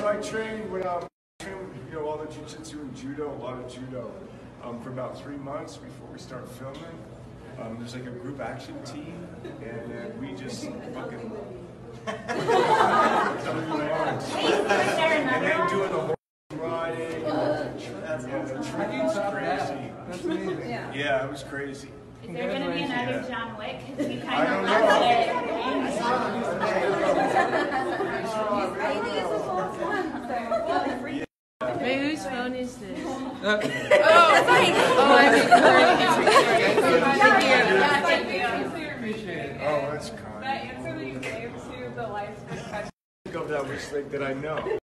I trained when I trained, all the jiu-jitsu and judo, a lot of judo, for about 3 months before we start filming. There's like a group action team, and then we just fucking. And then doing the horse riding. The training was crazy. That's amazing. Yeah, it was crazy. Is there going to be another John Wick? Because we kind I of don't know. Wait, whose phone is this? Oh, fine. Oh, I think Thank you. Appreciate it. Oh, that's kind. That answer that you gave to the life's good question. Think of that was like that I know.